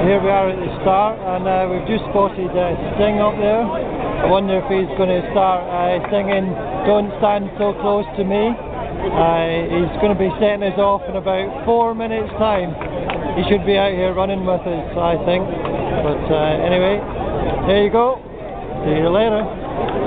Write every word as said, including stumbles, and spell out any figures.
here we are at the start, and uh, we've just spotted uh, Sting up there. I wonder if he's going to start uh, singing "Don't Stand So Close to Me." Uh, he's going to be setting us off in about four minutes time. He should be out here running with us, I think. But uh, anyway, there you go. See you later.